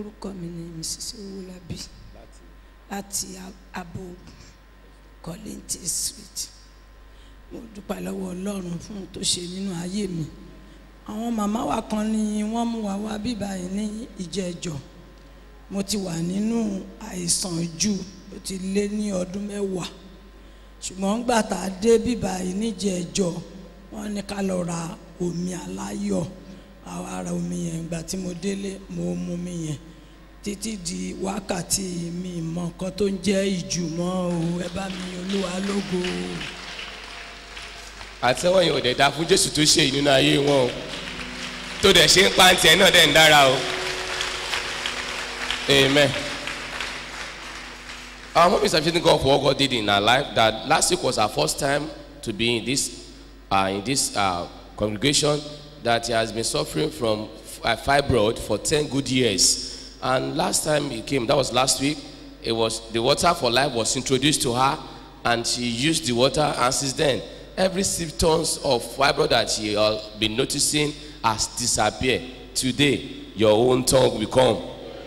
Orúkọ mi ni Mrs. Owólabí láti Aboru Kollington Street. Mo dúpẹ́ lọ́wọ́ Ọlọ́run fún ohun tó ṣe nínú ayé mi. Àwọn màmá wa kan ni wọ́n mú wa wá bíbá yìí ní ìjẹ́jọ́. Mo ti wà nínú àìsàn jù ó ti lé ní ọdún 10. Ṣùgbọ́n gbà tá a dé bíbá yìí ní ìjẹ́jọ́, wọ́n ní ká lọ ra omi aláyọ̀. Àwa ra omi yẹn, ìgbà tí mo délé mo mu omi yẹn títí di wákàtí mi mọ nǹkan tó ń jẹ́ ìjùmọ̀ o. Ẹ bá mi Olúwa lógo. Àtẹ́wọ́ yẹn ò dẹ̀ dá fún Jésù tó ṣe nínú ayé wọn o, tó dẹ̀ ṣe ń pàǹtí ẹ̀ náà dẹ̀ ń dára o. Amen. Our mom is appreciating God for what God did in her life. That last week was her first time to be in this congregation. That he has been suffering from fibroid for 10 good years. And last time he came, that was last week, it was the Water for Life was introduced to her, and she used the water, and since then, every symptoms of fibroid that she has been noticing has disappeared. Today, your own tongue will come.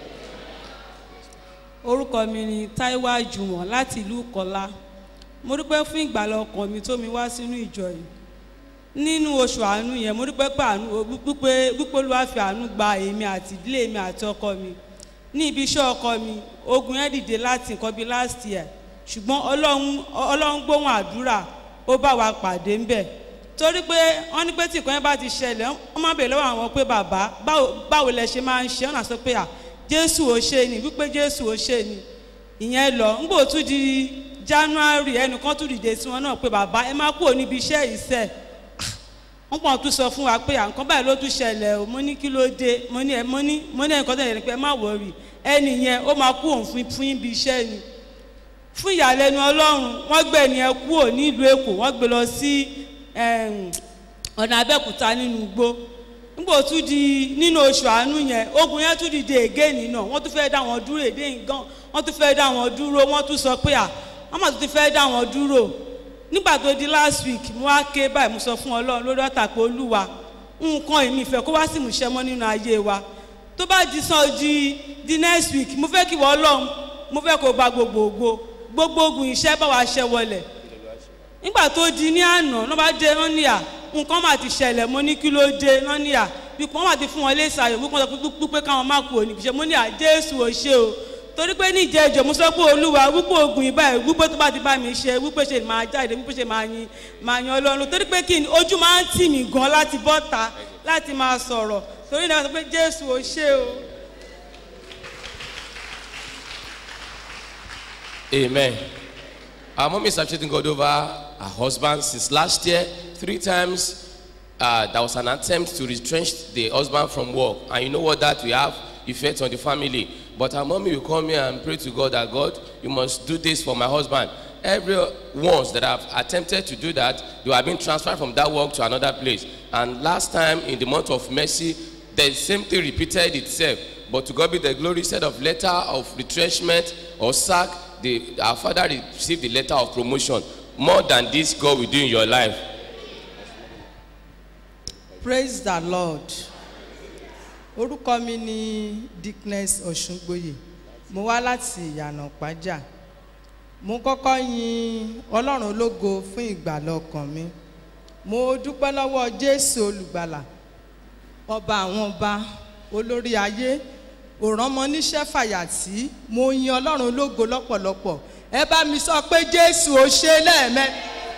Orúkọ mi ni Táíwá Jùwọ̀n láti ìlú Kọ́lá. Mo dúpẹ́ fún ìgbàlà ọkàn mi tó mi wá sínú ìjọ yìí. Nínú oṣù àánú yẹn, mo dúpẹ́ pé Olúwa fi àánú gba èmi àti ìdílé mi àti ọkọ mi. Ní ibi iṣẹ́ ọkọ mi, ogun yẹn dìde láti nǹkan bí last year. Ṣùgbọ́n Ọlọ́run gbóhùn àdúrà, ó bá wa pàdé ńbẹ̀. Torí pé wọ́n ní pé tí nǹkan yẹn bá ti ṣẹlẹ̀, wọ́n máa bèèrè lọ́wọ́ àwọn pé bàbá báwo lẹ ṣe máa ń ṣe, ọ̀nà sọ pé Jésù ò ṣe ni, wípé Jésù ò ṣe ni. Ìyẹn lọ ńgbò tún di January, ẹnìkan tún dìde sí wọn náà pé bàbá ẹ má kúrò níbi iṣẹ́ ìṣẹ́. Wọ́n pọ̀ tún sọ fún wa pé nǹkan báyìí ló tún ṣẹlẹ̀ o. Mo ní kí ló dé, mo ní nǹkan tẹ̀lé pé ẹ má wọ̀rì, ẹni yẹn ó máa kú òun fún ibi iṣẹ́ ni. Fún ìyàlẹ́nu Ọlọ́run, wọ́n gbé ẹni ẹ kúrò nílùú Èkó, wọ́n gbé lọ sí ọ̀nà Abẹ́òkúta nínú igbó. Nígbà tún di nínú oṣù àánú yẹn, ogun yẹn tún dìde again náà, wọ́n tún fẹ́ dá wọn dúró èdè nǹkan, wọ́n tún fẹ́ dá wọn dúró, wọ́n tún sọ pé wọ́n mà tún fẹ́ dá wọn dúró. Nígbà tó di last week, mo wá ké báyìí, mo sọ fún Ọlọ́run lórí ọ̀tà pé Olúwa, nǹkan èmi ìfẹ́ kó wá sí ìmúṣẹ mọ́ nínú ayé wa. Tó bá di next week, mo fẹ́ kí wọ́n Ọlọ́run, mo fẹ́ kó gba gbogbo ogun iṣẹ́ bá wa ṣẹ́ wọlẹ̀. Nígbà tó di ní àná, ló bá dé wọ́n ní nǹkan máa ti ṣẹlẹ̀, mo ní kí ló dé, wọ́n ní wípé wọ́n máa ti fún wọn léṣe ayọ̀, wípé wọ́n sọ pé káwọn má kú òní ṣe, mo ní Jésù ò ṣe o. Torí pé ní ìjẹ́jọ́ mo sọ pé Olúwa wípé ogun ìbá ẹ̀ wípé tó bá ti bá mi ṣe, wípé ṣe máa jáde, wípé ṣe máa yan Ọlọ́run. Torí pé kí ni ojú máa ń tì mí gan láti bọ́ta láti máa sọ̀rọ̀. Torí náà sọ pé Jésù ò ṣe o. Amen. Our mom is appreciating God over her husband since last year. 3 times there was an attempt to retrench the husband from work, and you know what that will have effect on the family. But her mommy will come here and pray to God that God, you must do this for my husband. Every ones that have attempted to do that, they have been transferred from that work to another place. And last time in the month of mercy, the same thing repeated itself. But to God be the glory, instead of letter of retrenchment or sack, our father received the letter of promotion. More than this, God will do in your life. Praise the Lord. Orúkọ mi ni Dickness Ọ̀ṣúngbóyè. Mo wá láti Ìyànà Pàjá. Mo kọ́kọ́ yin Ọlọ́run ológo fún ìgbàlà ọkàn mi. Mo dúpẹ́ lọ́wọ́ Jésù olùgbàlà, ọba àwọn ọba, olórí ayé, òrànmọ níṣẹ́ fàyàtì. Mo yin Ọlọ́run ológo lọ́pọ̀lọpọ̀. Ẹ bá mi sọ pé Jésù ò ṣe lẹ́ẹ̀mẹ́.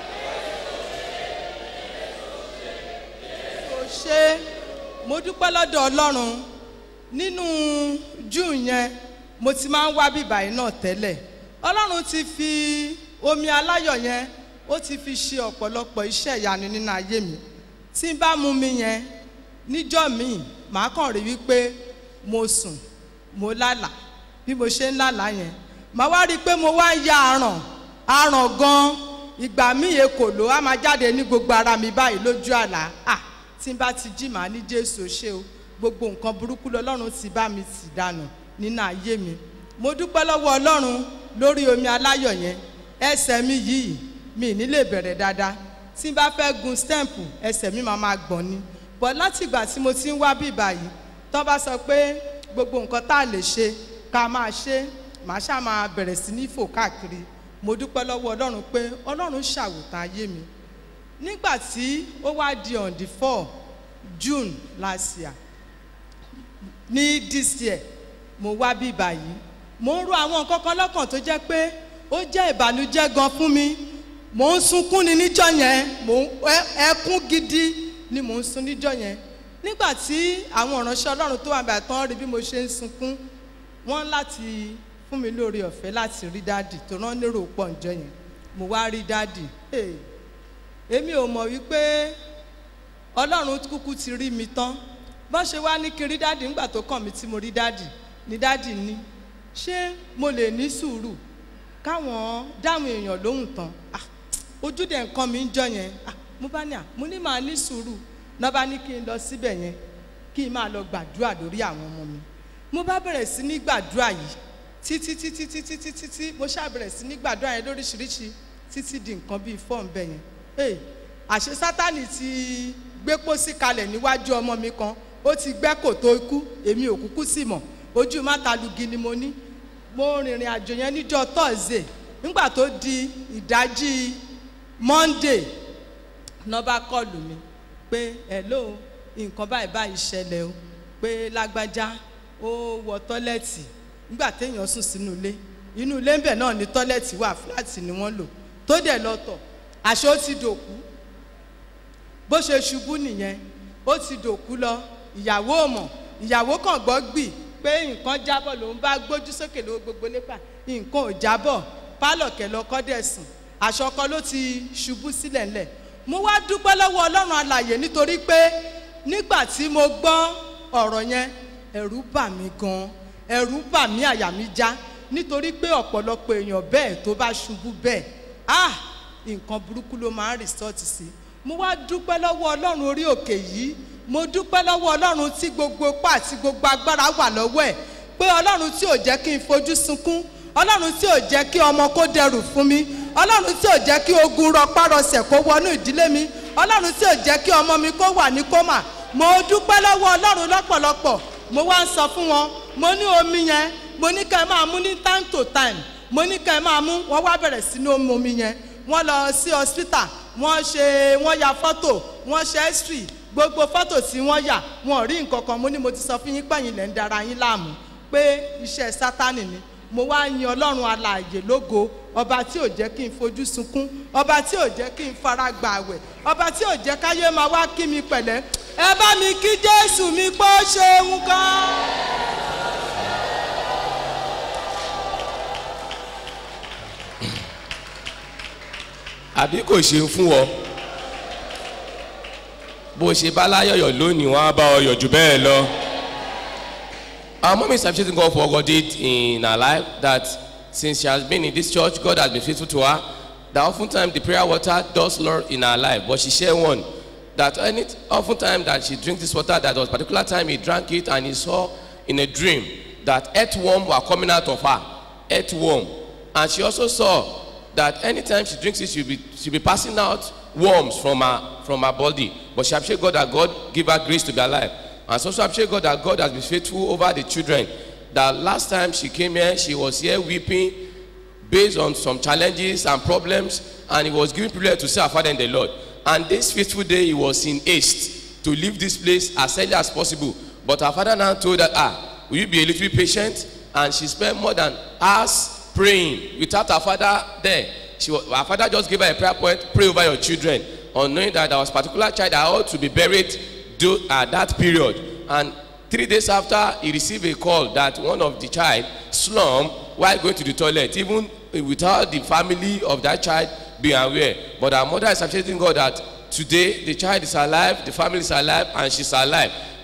Mo dúpẹ́ lọ́dọ̀ Ọlọ́run. Nínú June yẹn, mo ti máa ń wá bíbà yìí náà tẹ́lẹ̀. Ọlọ́run ti fi omi aláyọ̀ yẹn, ó ti fi ṣe ọ̀pọ̀lọpọ̀ iṣẹ́ ìyanu nínú ayé mi. Tí n bá mu mi yẹn, níjọ́ míì, màá kàn rí wípé mo sùn, mo lálàá. Bí mo ṣe ń lálàá yẹn, màá wá rí pé mo wá ń ya aràn gan. Ìgbà míì ekòló á máa jáde ní gbogbo ara mi báyìí lójú àlá. Tí n bá ti jí màá ní Jésù ṣe o, gbogbo nǹkan burúkú lọ́lọ́run ti bá mi tì dànù nínú ayé mi. Mo dúpẹ́ lọ́wọ́ Ọlọ́run lórí omi aláyọ̀ yẹn. Ẹsẹ̀ mi yìí mi ní lè bẹ̀rẹ̀ dáadáa. Tí n bá fẹ́ gun stamp, ẹsẹ̀ mi máa gbọ̀n ni. But láti ìgbà tí mo ti ń wá bíbà yìí, tó bá sọ pé gbogbo nǹkan tá a lè ṣe ká máa ṣe màá ṣáà máa bẹ̀rẹ̀ sí ní fò káàkiri mo dúpẹ́ lọ́wọ́ ọlọ́run pé ọlọ́run ṣàwòtán ayé mi nígbà tí ó wá di on the 4 June last year ní this year mo wá bí báyìí mo ń ro àwọn nǹkan kan lọ́kàn tó jẹ́ pé ó jẹ́ ìbànújẹ́ gan fún mi mo ń sunkún ni níjọ́ yẹn ẹkún gidi ni mo ń sun níjọ́ yẹn nígbà tí àwọn ìránṣẹ́ ọlọ́run tó wà bàtà tán rí bí mo ṣe ń sunkún wọ́n láti fún mi lórí ọ̀fẹ́ láti rí dáàdì tó rán lérò pọ̀ ǹjọ́ yẹn mo wá rí dáàdì èmi ò mọ̀ wípé ọlọ́run kúkú ti rí mi tán bọ́n ṣe wá ní kí n rí dáàdì nígbà tó kàn mí tí mo rí dáàdì ni dáàdì ní ṣé mo lè ní sùúrù káwọn dáhùn èèyàn lóhùn tán ojúde nǹkan mi ń jọ yẹn mo bá ní mo ní màá ní sùúrù náà bá ní kí n lọ síbẹ̀ yẹn kí n máa lọ gbàdúrà lórí àwọn ọmọ mi mo bá bẹ̀rẹ̀ sí ní gbàdúrà yìí títí mo ṣáà bẹ̀rẹ̀ sí ní gbàdúrà yẹn lóríṣiríṣi títí di nǹkan bíi fọ́ọ̀n bẹ̀ yẹn àṣẹ sátánì ti gbé pósí kalẹ̀ níwájú ọmọ mi kan ó ti gbẹ́ kòtò ikú èmi ò kúkú sì mọ̀ ojú mátalugi ni mo ní mo rìnrìn àjò yẹn níjọ́ Thursday nígbà tó di ìdájí Monday náà bá kọlù mi pé hello nǹkan báyìí báyìí ṣẹlẹ̀ o pé lágbájá ó wọ tọ́lẹ̀tì nígbà téèyàn sùn sínú ilé inú ilé ń bẹ̀ náà ní tọ́lẹ̀tì wà fúláàtì ni wọ́n lò tó dẹ̀ lọ tọ̀ àṣé ó ti dòkú bó ṣe ṣubú nìyẹn ó ti dòkú lọ ìyàwó ò mọ̀ ìyàwó kàn gbọ́ gbì pé nǹkan jábọ̀ lòun bá gbójú sókè lówó gbogbo lépa nǹkan ò jábọ̀ pálọ̀kẹ́ lọ́kọ́ dẹ̀ sùn aṣọ kan ló ti ṣubú sílẹ̀ ńlẹ̀ mo wá dúpẹ́ lọ́wọ́ ọlọ́run alààyè nítorí pé nígbà tí mo gbọ́ ọ̀rọ̀ yẹn ẹ̀rù bà mí gan ẹ̀rù bà mí àyà mi já nítorí pé ọ̀pọ̀lọpọ̀ èèyàn bẹ́ẹ̀ tó bá ṣubú bẹ́ẹ̀ nǹkan burúkú ló máa ń rìsọ́ọ̀tì sí mo wá dúpẹ́ lọ́wọ́ ọlọ́run orí òkè yìí mo dúpẹ́ lọ́wọ́ ọlọ́run tí gbogbo ipá àti gbogbo agbára wà lọ́wọ́ ẹ̀ pé ọlọ́run tí ò jẹ́ kí n fojú sunkún ọlọ́run tí ò jẹ́ kí ọmọ kó dẹrù fún mi ọlọ́run tí ò jẹ́ kí ogun rọpárọsẹ̀ kó wọnú ìdílé mi ọlọ́run tí ò jẹ́ kí ọmọ mi kó wà ní kómà mo dúpẹ́ lọ́wọ́ ọlọ́run lọ́pọ̀lọpọ̀ mo wá ń sọ fún wọn mo ní omi yẹn mo ní ká ẹ máa mú ní time to time mo ní ká ẹ máa mú wọ́n wá bẹ̀rẹ̀ sí ní omi yẹn wọ́n lọ sí hospital wọ́n ya fọ́tò wọ́n ṣe x-ray gbogbo fọ́tò tí wọ́n yà wọ́n rí nǹkan kan mo ní mo ti sọ fún yín pẹ̀yìn lẹ́ ń dara yín láàmú pé iṣẹ́ sátánì ni mo wá yin ọlọ́run alààyè lógo ọba tí ò jẹ́ kí n fojú sunkún ọba tí ò jẹ́ kí n fara gbà àwẹ̀ ọba tí ò jẹ́ káyé máa wá kí mi pẹ̀lẹ́ ẹ bá mi kí Jésù mi pé ó ṣeun gan. àbí kò ṣe fún ọ bó ṣe bá láyọ̀yọ̀ lónìí wọ́n á bá ọ yọ̀ jù bẹ́ẹ̀ lọ. Our mom is appreciating God for what God did in her life, that since she has been in this church, God has been faithful to her, that oftentimes the prayer water does Lord in her life. But she shared one, that oftentimes that she drinks this water, that there was a particular time he drank it and he saw in a dream that earthworm were coming out of her, earthworm. And she also saw that anytime she drinks it, she'll be passing out worms from her body. But she appreciates God that God give her grace to be alive. And so appreciate God that God has been faithful over the children. That last time she came here, she was here weeping based on some challenges and problems, and he was giving privilege to see her father in the Lord. And this faithful day, he was in haste to leave this place as early as possible. But her father now told her, will you be a little patient? And she spent more than hours praying without her father there. Her father just gave her a prayer point, pray over your children, on knowing that there was a particular child that ought to be buried at that period. And 3 days after, he received a call that one of the child slumped while going to the toilet, even without the family of that child being aware. But our mother is appreciating God that today the child is alive, the family is alive, and she's alive.